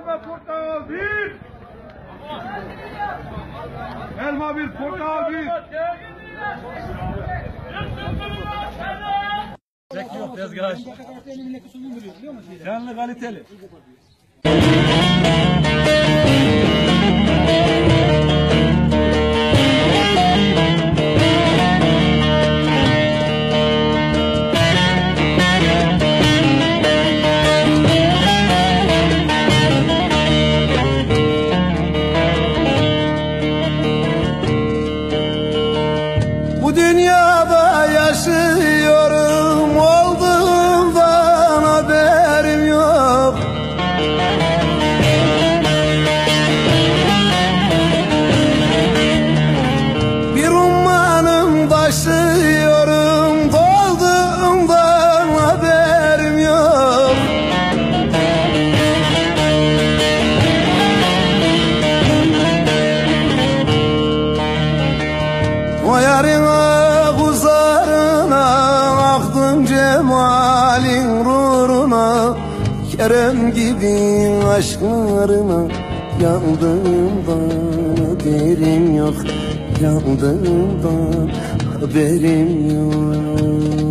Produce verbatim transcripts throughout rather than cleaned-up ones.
Elma portakal bir. Elma bir, portakal bir. Bekliyor tezgah. Canlı kaliteli. Bu dünyada yaşıyorum, olduğumdan haberim yok. Bir ummanın taşıyorum, dolduğumdan haberim yok. O yarına kuzarına, aktım cemalin nuruna, Kerem gibi aşklarına, yandığımdan haberim yok, yandığımdan haberim yok.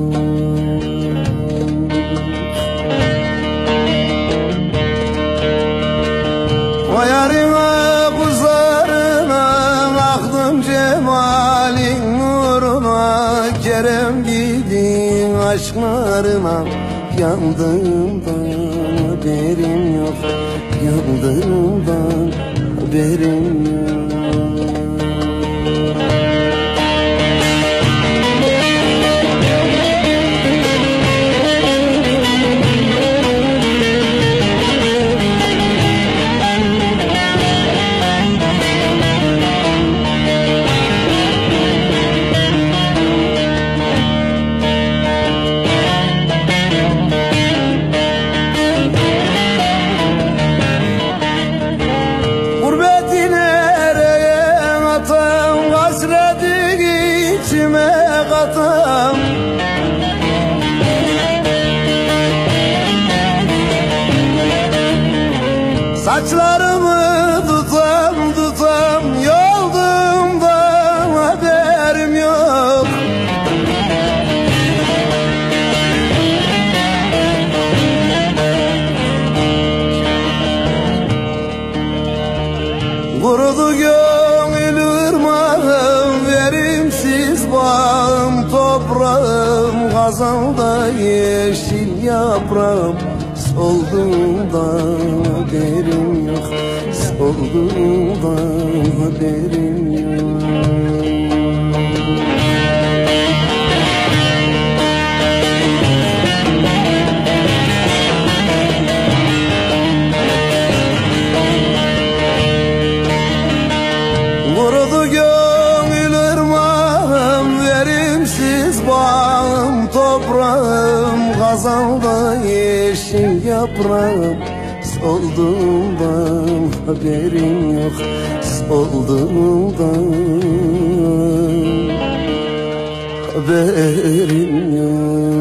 O yarına kuzarına, aktım cemalin nuruna, Kerem gibi aşklarına, yandığımdan haberim yok, yandığımdan haberim yok. Katam. Saçlarımı tutam tutam, yolduğumdan haberim yok. Kurudu gönül ırmağım, verimsiz bağım, toprağım, kazanda yeşil yaprağım, solduğundan haberim yok, solduğundan haberim yok. Kurudu gönül ırmağım, verimsiz bağım, toprağım, kazanda yeşil yaprağım, solduğundan haberim yok, solduğundan haberim yok.